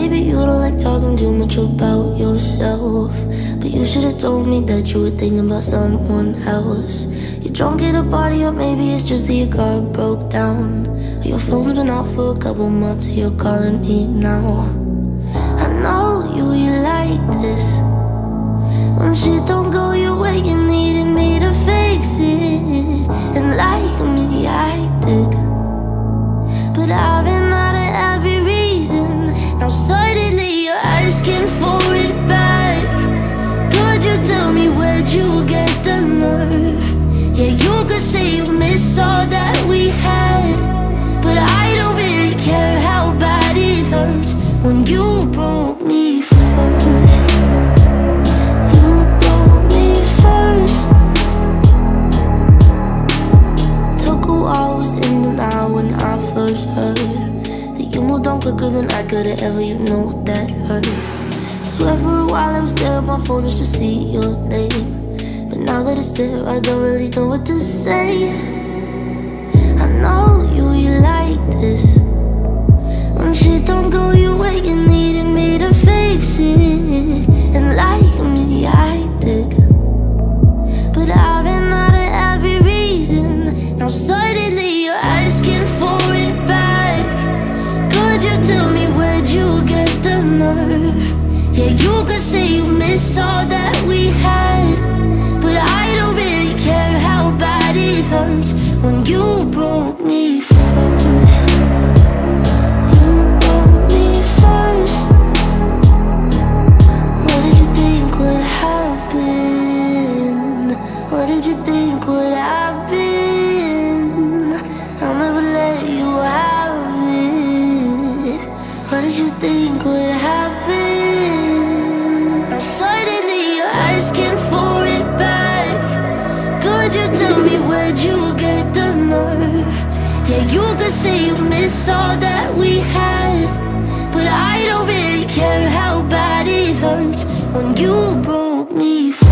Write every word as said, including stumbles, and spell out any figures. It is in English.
maybe you don't like talking too much about yourself, but you should've told me that you were thinking about someone else. You're drunk at a party, or maybe it's just that your car broke down, or your phone's been off for a couple months, so you're calling me now. I know you, you like this. When shit don't go your way, you needed me to fix it, and like me, I did. But I've been out of every reason. Now suddenly you're asking for it back. Could you tell me where'd you get the nerve? Yeah, you could say you miss all that we had, but I don't really care how bad it hurts when you broke me first. You broke me first. Took a while, was in the now when I first heard that you moved on quicker than I could've ever, you know that hurt. Swear for a while I was there on my phone just to see your name, but now that it's there, I don't really know what to say. I know you, you like this. When shit don't go your way, you needed me to fix it, and like me, I did. But I've been out of every reason. Now suddenly you're asking for it back. Could you tell me where'd you get the nerve? Yeah, you could say you miss all that we had, but I don't really care how bad it hurts when you broke me first. You broke me first. What did you think would happen? What did you think would happen? I'll never let you have it. What did you think would happen? Now suddenly you're asking for it back. Could you tell me where'd you get the nerve? Yeah, you could say you miss all that we had, but I don't really care how bad it hurts when you broke me first.